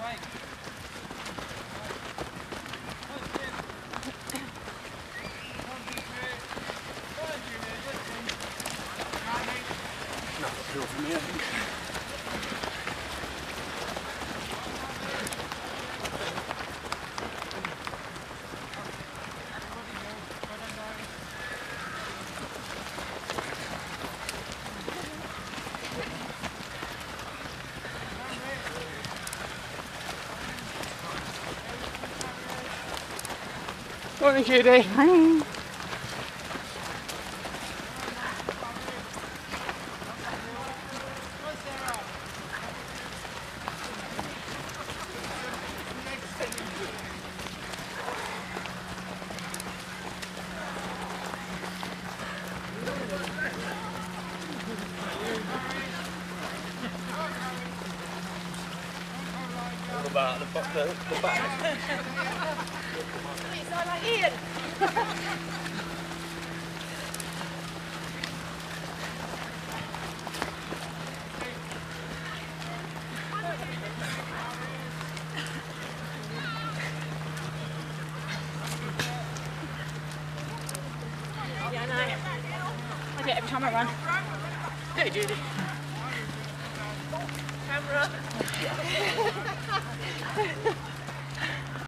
No, uphill from here, I think. Morning, Judy. Hi. What about the back? It's like Ian. Yeah, I know. I do it every time I run. Go, Judy. Camera.